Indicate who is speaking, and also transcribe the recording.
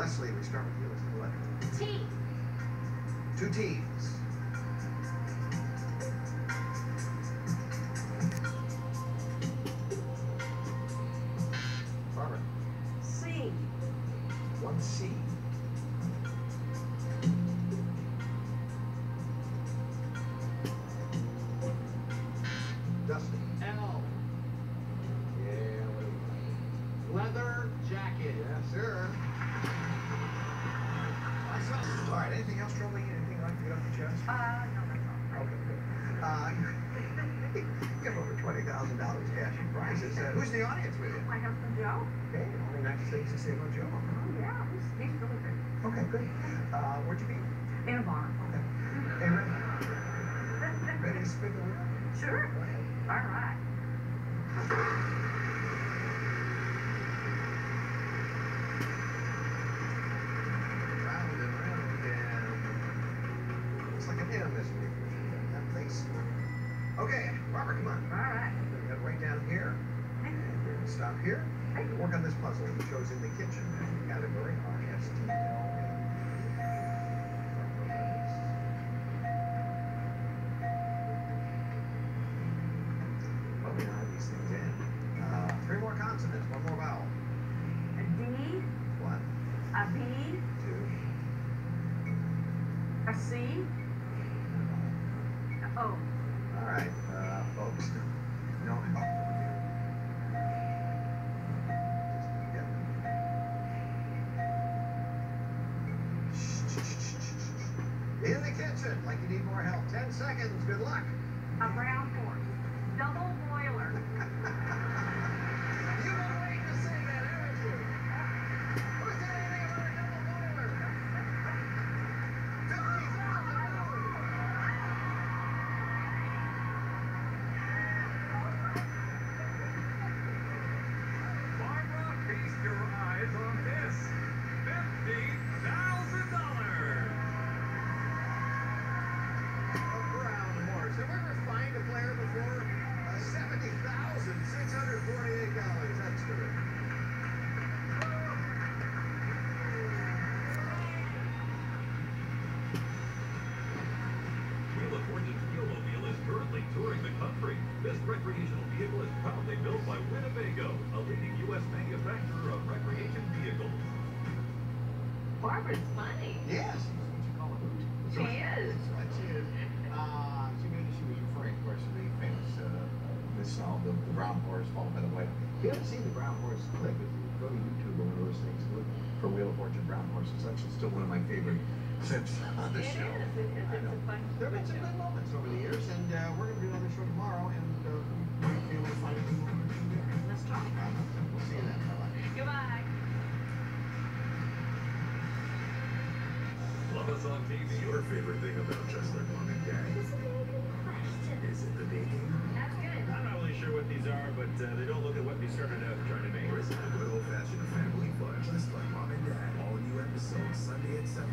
Speaker 1: Leslie, we start with you. Let's do the letter.
Speaker 2: T.
Speaker 1: 2 T's. Barbara.
Speaker 2: C.
Speaker 1: 1 C. Dustin.
Speaker 3: L.
Speaker 1: Yeah, what do we got?
Speaker 3: Leather jacket.
Speaker 1: Yes, sir. All right, anything else troubling you? Anything you'd like to get off your chest?
Speaker 2: No, that's all.
Speaker 1: Okay, good. You have over $20,000 cash in prizes. Who's the audience with you?
Speaker 2: My husband Joe.
Speaker 1: Okay, only nice things to say about Joe.
Speaker 2: Oh, yeah, he's really good.
Speaker 1: Okay, good. Where'd you meet?
Speaker 2: In a bar.
Speaker 1: Okay. Hey, ready to spin the wheel?
Speaker 2: Sure.
Speaker 1: Go ahead.
Speaker 2: All right.
Speaker 1: Round and round and looks like an M this week. That place. Okay, Barbara, come on.
Speaker 2: All right.
Speaker 1: We're gonna write down here, and we're gonna stop here. Work on this puzzle. It shows in the kitchen category. RSTL. Well, we know how these things end. 3 more consonants, 1 more vowel.
Speaker 2: A D.
Speaker 1: 1,
Speaker 2: A B.
Speaker 1: 2.
Speaker 2: A C. A O.
Speaker 1: All right, folks. No help from you. In the kitchen, like you need more help. 10 seconds. Good luck.
Speaker 2: A brown horse. Double boiler.
Speaker 1: You've been waiting to say that, haven't you? Who said anything about a double boiler?
Speaker 4: Barbara, feast your eyes on this. $50,000.
Speaker 1: A brown horse. Have we ever fined a player before? $70,648. That's terrific.
Speaker 4: Wheel of Fortune's Wheelmobile is currently touring the country. This recreational vehicle is proudly built by Winnebago, a leading U.S. manufacturer of recreation vehicles.
Speaker 2: Barbara's funny.
Speaker 1: Yes. What you call a hoot.
Speaker 2: She is.
Speaker 1: She was referring, of course, to the famous this song, the brown horse followed by the white. If you haven't seen the brown horse clip, if you go to YouTube or one of those things, look for Wheel of Fortune brown horse. It's actually still one of my favorite clips on the show.
Speaker 2: It is. It's
Speaker 1: I know.
Speaker 2: a fun.
Speaker 1: There have been some good moments over the years, and we're going to do another show tomorrow, and we'll be able to find a new one.
Speaker 2: Let's try.
Speaker 1: We'll see you then. Bye-bye.
Speaker 2: Goodbye.
Speaker 4: Love us on TV.
Speaker 5: Your favorite thing about just their mom and dad?
Speaker 2: This is a very good question.
Speaker 5: Is it the baking?
Speaker 2: That's good.
Speaker 6: I'm not really sure what these are, but they don't look at what we started out trying to make.
Speaker 5: Or is it a good old-fashioned family fun? Just like mom and dad. All new episodes Sunday at 7.